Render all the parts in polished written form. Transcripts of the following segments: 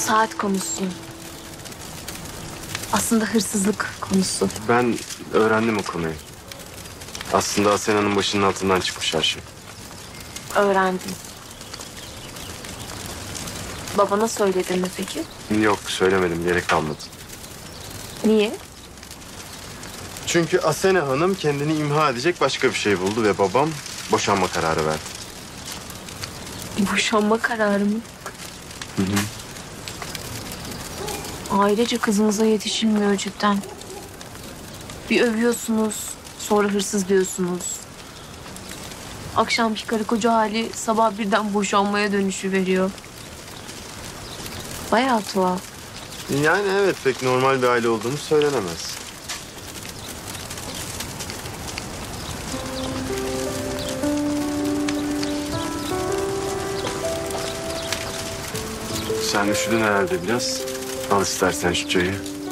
saat konusu. Aslında hırsızlık konusu. Ben öğrendim o konuyu. Aslında Asena'nın başının altından çıkmış her şey. Öğrendim. Babana söyledin mi peki? Yok, söylemedim. Gerek kalmadı. Niye? Çünkü Asena Hanım kendini imha edecek başka bir şey buldu ve babam boşanma kararı verdi. Boşanma kararı mı? Hı hı. Ailece kızınıza yetişilmiyor cidden. Bir övüyorsunuz, sonra hırsız diyorsunuz. Akşamki karı koca hali sabah birden boşanmaya dönüşüveriyor. Bayağı tuhaf. Yani evet, pek normal bir aile olduğumuz söylenemez. Sen üşüdün herhalde biraz. Al istersen şu çayı.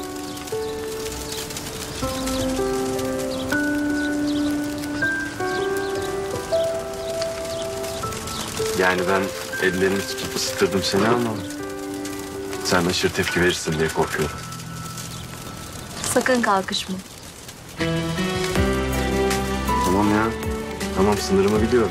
Yani ben ellerini tutup ısıtırdım seni ama sen aşırı tepki verirsin diye korkuyorum. Sakın kalkışma. Tamam ya. Tamam, sınırımı biliyorum.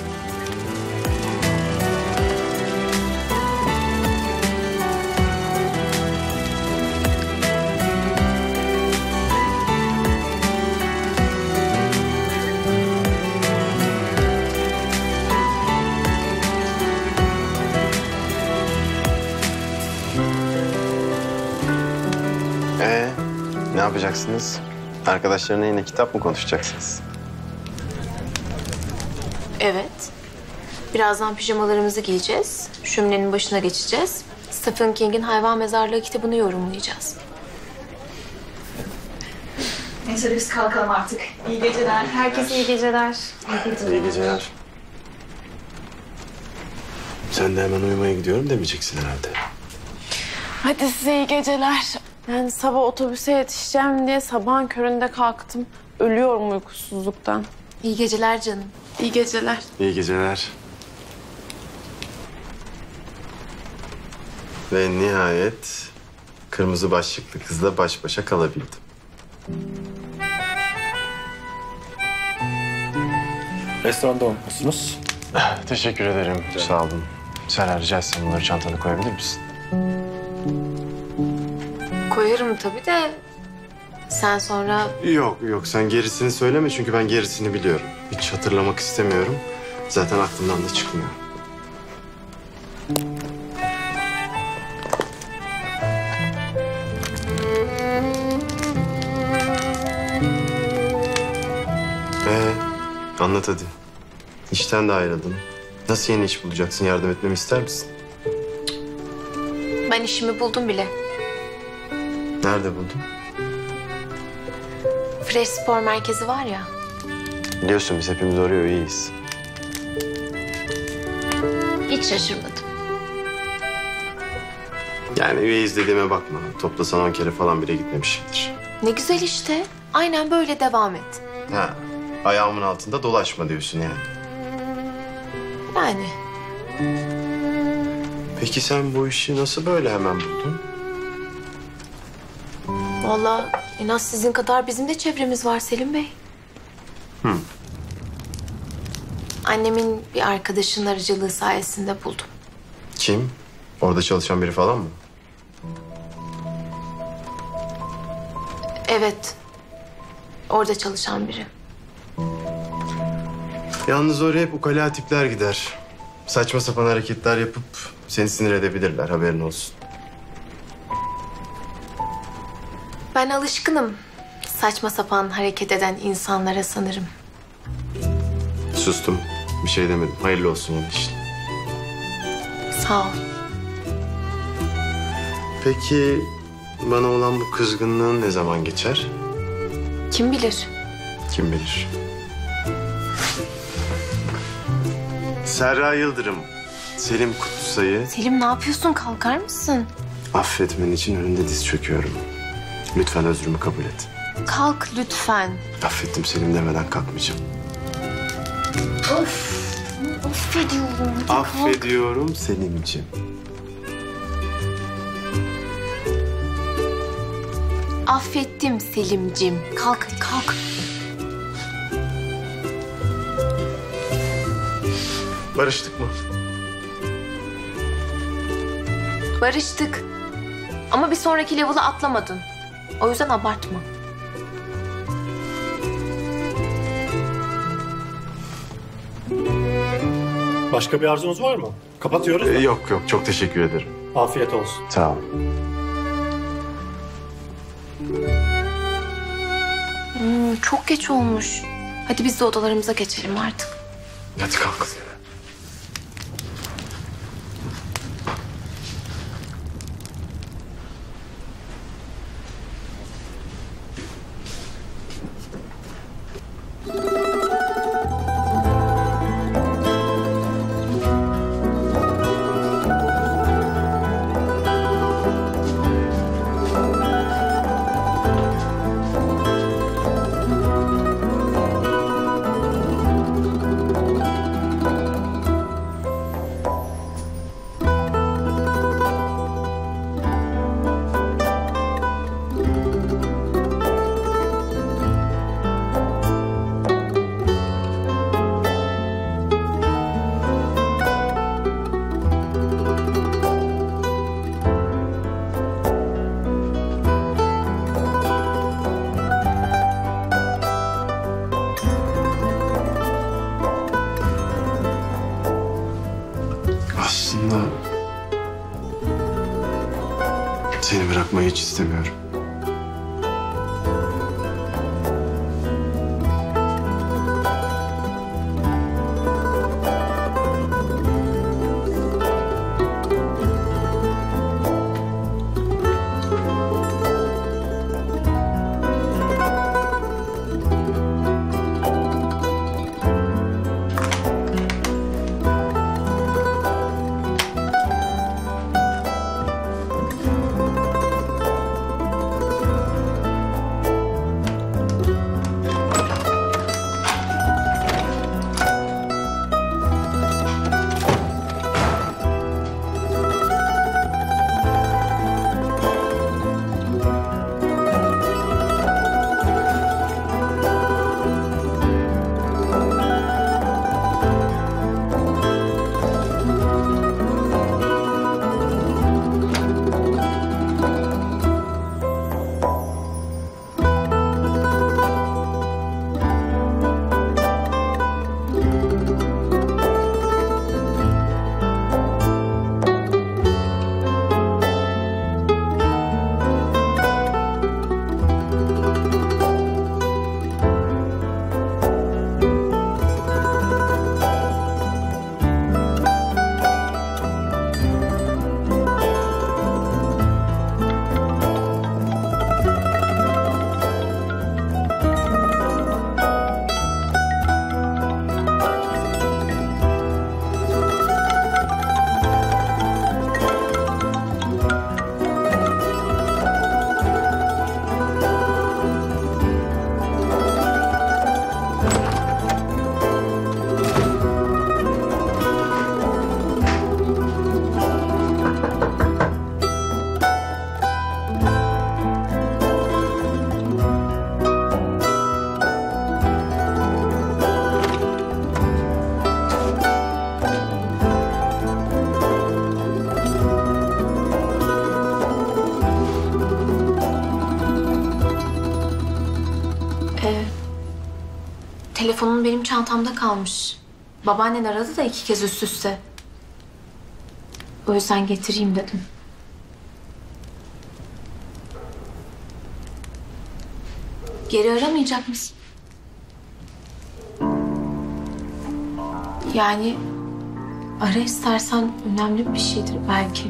Ne yapacaksınız? Arkadaşlarına yine kitap mı konuşacaksınız? Evet. Birazdan pijamalarımızı giyeceğiz. Şöminenin başına geçeceğiz. Stephen King'in Hayvan Mezarlığı kitabını yorumlayacağız. Neyse biz kalkalım artık. İyi geceler. Herkese iyi geceler. İyi geceler. Sen de hemen uyumaya gidiyorum demeyeceksin herhalde. Hadi size iyi geceler. Ben sabah otobüse yetişeceğim diye sabahın köründe kalktım. Ölüyorum uykusuzluktan. İyi geceler canım. İyi geceler. İyi geceler. Ve nihayet kırmızı başlıklı kızla baş başa kalabildim. Restoranda olmuşsunuz. Teşekkür ederim. Sağ olun. Sen rica etsem bunları çantana koyabilir misin? Koyarım tabii de sen sonra... Yok yok, sen gerisini söyleme çünkü ben gerisini biliyorum. Hiç hatırlamak istemiyorum. Zaten aklımdan da çıkmıyor. Anlat hadi. İşten de ayrıldın. Nasıl yeni iş bulacaksın? Yardım etmemi ister misin? Ben işimi buldum bile. Nerede buldun? Fresh Spor Merkezi var ya. Biliyorsun biz hepimiz oraya üyeyiz. Hiç şaşırmadım. Yani üyeyiz dediğime bakma. Toplasan 10 kere falan bile gitmemişimdir. Ne güzel işte. Aynen böyle devam et. Ha, ayağımın altında dolaşma diyorsun yani. Yani Peki sen bu işi nasıl böyle hemen buldun? vallahi en az sizin kadar bizim de çevremiz var Selim Bey. Hı. Annemin bir arkadaşının aracılığı sayesinde buldum. Kim? Orada çalışan biri falan mı? Evet. Orada çalışan biri. Yalnız oraya hep ukala tipler gider. Saçma sapan hareketler yapıp seni sinir edebilirler, haberin olsun. Ben alışkınım saçma sapan hareket eden insanlara sanırım. Sustum. Bir şey demedim. Hayırlı olsun yeni işin. Sağ ol. Peki bana olan bu kızgınlığın ne zaman geçer? Kim bilir? Kim bilir? Serra Yıldırım, Selim Kutlusay'ı Selim ne yapıyorsun? Kalkar mısın? affetmen için önünde diz çöküyorum. Lütfen özrümü kabul et. Kalk lütfen. Affettim Selim demeden kalkmayacağım. Affediyorum. Affediyorum Selimciğim. Affettim Selimcim. Kalk hadi kalk. Barıştık mı? Barıştık. Ama bir sonraki level'a atlamadın. O yüzden abartma. Başka bir arzunuz var mı? Kapatıyoruz. Yok çok teşekkür ederim. Afiyet olsun. Sağ ol. Çok geç olmuş. Hadi biz de odalarımıza geçelim artık. Hadi kalk. Aslında seni bırakmayı hiç istemiyorum. Telefonun benim çantamda kalmış. Babaannen aradı da 2 kez üst üste. O yüzden getireyim dedim. Geri aramayacak mısın? Yani ara istersen, önemli bir şeydir belki.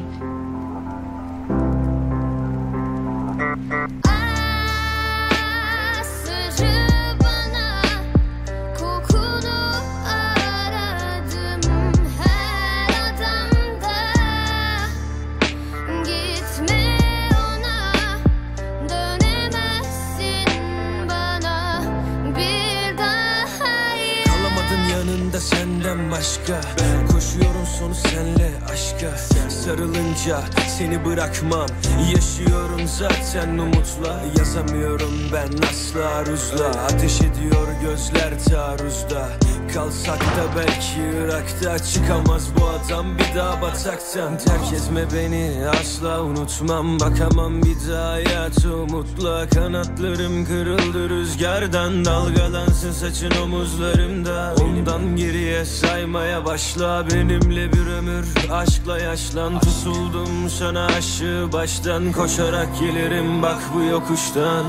yanında senden başka. Koşuyorum sonu senle aşka. Sarılınca seni bırakmam. Yaşıyorum zaten umutla. Yazamıyorum ben asla aruzla. Ateş ediyor gözler taarruzda. Kalsak da belki Irak'ta. Çıkamaz bu adam bir daha bataktan. Terk etme beni asla unutmam. Bakamam bir daha hayatı umutla. Kanatlarım kırıldı rüzgardan. Dalgalansın saçın omuzlarımda. Ondan geriye saymaya başla. Benimle bir ömür aşkla yaşlan. Tutuldum sana aşığı baştan. Koşarak gelirim bak bu yokuştan.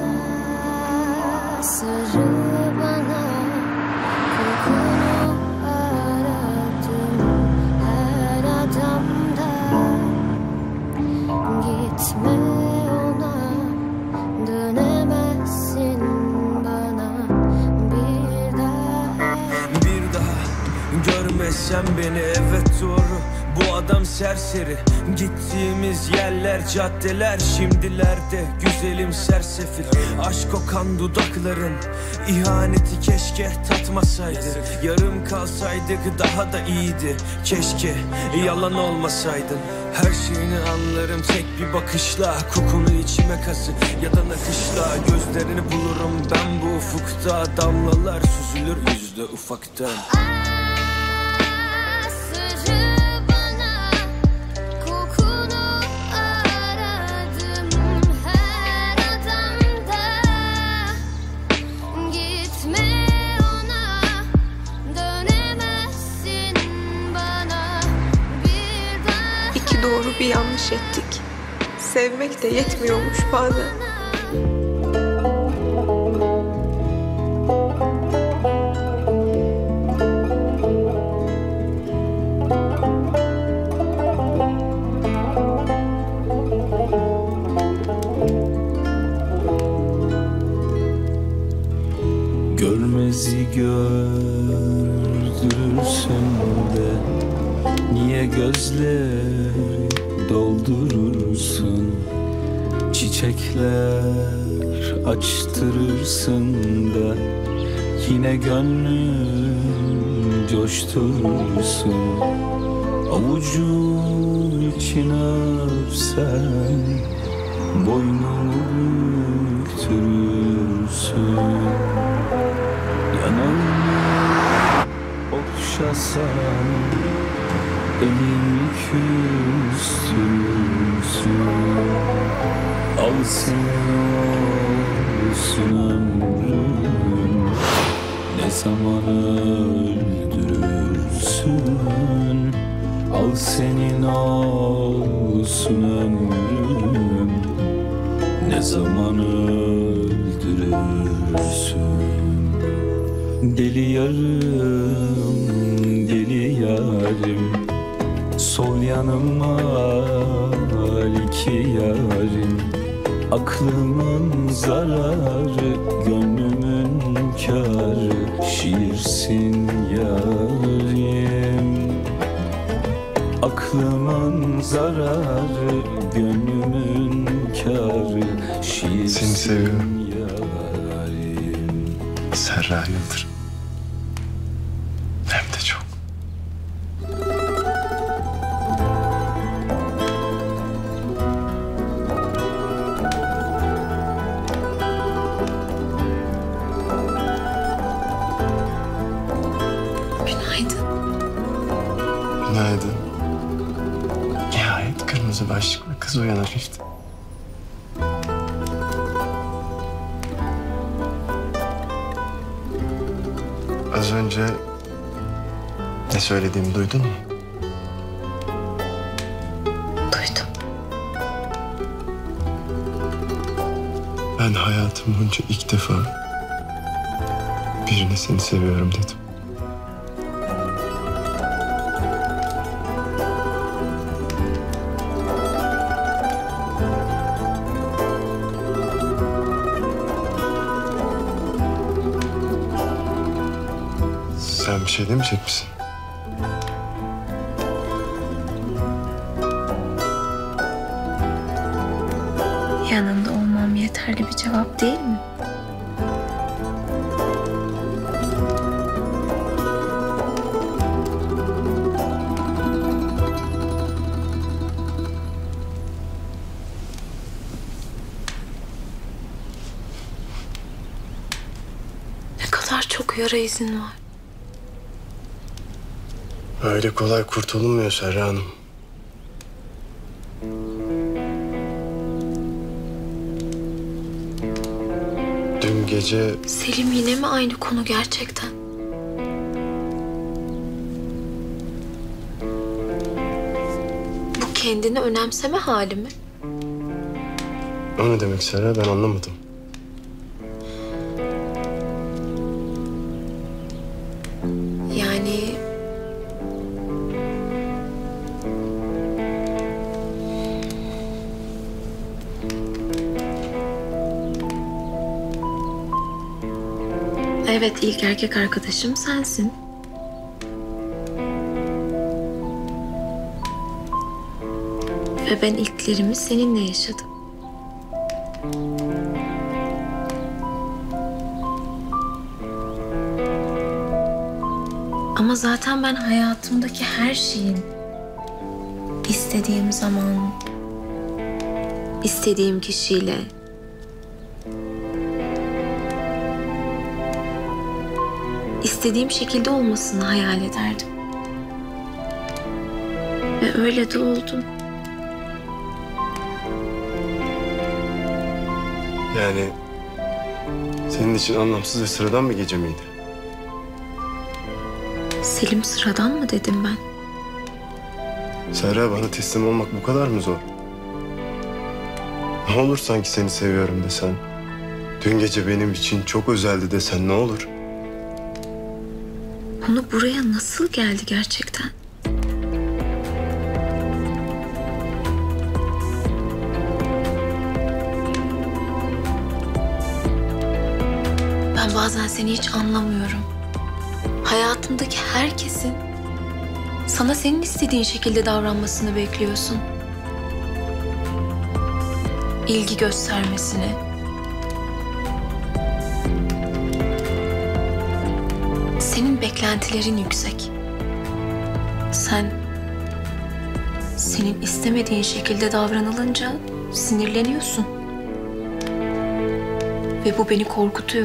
Sarıl bana, kokunu aradım her adamda. Gitme ona, dönemezsin bana bir daha. Bir daha görmezsem beni, evet doğru. Bu adam serseri. Gittiğimiz yerler caddeler. Şimdilerde güzelim sersefil. Aşk kokan dudakların ihaneti keşke tatmasaydı. Yarım kalsaydık daha da iyiydi. Keşke yalan olmasaydın. Her şeyini anlarım tek bir bakışla. Kokunu içime kazı ya da nakışla. Gözlerini bulurum ben bu ufukta. Damlalar süzülür yüzde ufaktan. Doğru bir yanlış ettik. Sevmek de yetmiyormuş bazen. Görmezi gördürürsün de niye gözleri doldurursun? Çiçekler açtırırsın da yine gönlüm coşturursun. Avucun içine öpsen boynumu büktürürsün. Yanağımı okşasan elimi küstürürsün. Al seni olsun ömrüm, ne zaman öldürürsün. Al senin olsun ömrüm, ne zaman öldürürsün. Deli yarım, deli yarim, sol yanıma iki yarim. Aklımın zararı, gönlümün kârı, şiirsin yarim. Aklımın zararı, gönlümün kârı, şiirsin. Seni seviyorum. Yarim. Serra Yıldırım. Hem de çok. Günaydın. Günaydın. Nihayet kırmızı başlıklı kız uyanabildi. Az önce ne söylediğimi duydun mu? Duydum. Ben hayatım boyunca ilk defa birine seni seviyorum dedim. Sen bir şey demeyecek misin? Yanında olmam yeterli bir cevap değil mi? bir ara izin var. Öyle kolay kurtulunmuyor Serra Hanım. Dün gece Selim, yine mi aynı konu gerçekten? Bu kendini önemseme hali mi? o ne demek Serra, ben anlamadım. Yani... Evet, ilk erkek arkadaşım sensin. Ve ben ilklerimi seninle yaşadım. Ama zaten ben hayatımdaki her şeyin istediğim zaman, istediğim kişiyle, istediğim şekilde olmasını hayal ederdim. Ve öyle de oldu. Yani senin için anlamsız ve sıradan bir gece miydi? Selim, sıradan mı dedim ben? Serra, bana teslim olmak bu kadar mı zor? Ne olur sanki seni seviyorum desen. Dün gece benim için çok özeldi desen ne olur? Konu buraya nasıl geldi gerçekten? Ben bazen seni hiç anlamıyorum. Hayatındaki herkesin sana senin istediğin şekilde davranmasını bekliyorsun. İlgi göstermesini. Senin beklentilerin yüksek. Senin istemediğin şekilde davranılınca sinirleniyorsun. Ve bu beni korkutuyor.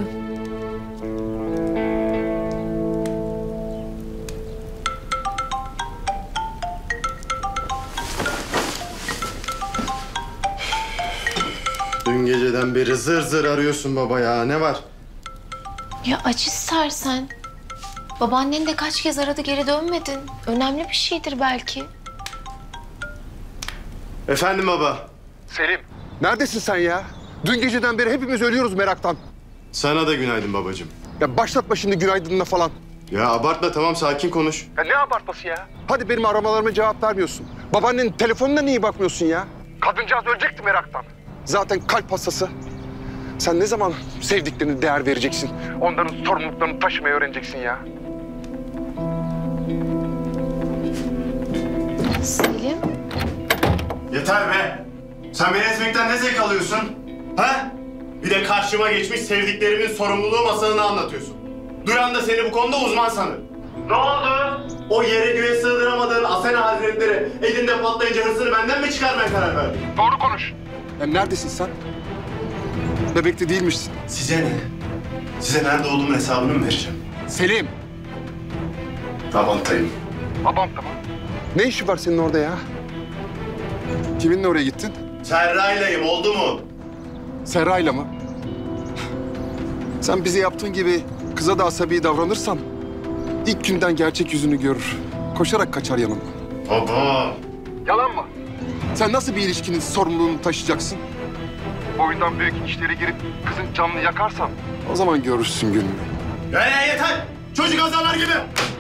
Dün geceden beri zır zır arıyorsun baba ya. Ne var? Ya aç istersen. Babaannen de kaç kez aradı, geri dönmedin. Önemli bir şeydir belki. Efendim baba. Selim, neredesin sen ya? Dün geceden beri hepimiz ölüyoruz meraktan. Sana da günaydın babacığım. Ya başlatma şimdi günaydınına falan. Ya abartma, tamam, sakin konuş. Ya ne abartması ya? Hadi benim aramalarıma cevap vermiyorsun. Babaannenin telefonuna niye bakmıyorsun ya? Kadıncağız ölecekti meraktan. Zaten kalp hastası. Sen ne zaman sevdiklerine değer vereceksin? Onların sorumluluklarını taşımayı öğreneceksin ya. Selim. Yeter be! Sen beni ezmekten ne zevk alıyorsun? Ha? Bir de karşıma geçmiş sevdiklerimin sorumluluğu masalını anlatıyorsun. Duyan da seni bu konuda uzman sanır. Ne oldu? O yere göğe sığdıramadığın Asena Hazretleri elinde patlayınca hırsını benden mi çıkarmaya karar verdin? Doğru konuş. Ya neredesin sen? Bebekte değilmişsin. Size ne? Size nerede olduğumun hesabını mı vereceğim? Selim. Avantayım. Babam tamam. Ne işi var senin orada ya? Kiminle oraya gittin? Serra'ylayım, oldu mu? Serra'yla mı? Sen bize yaptığın gibi kıza da asabi davranırsan ilk günden gerçek yüzünü görür. Koşarak kaçar yanından. Baba! Yalan mı? Sen nasıl bir ilişkinin sorumluluğunu taşıyacaksın? Boyundan büyük işlere girip kızın canını yakarsan o zaman görürsün gününü. Yeter! Çocuk azarlar gibi!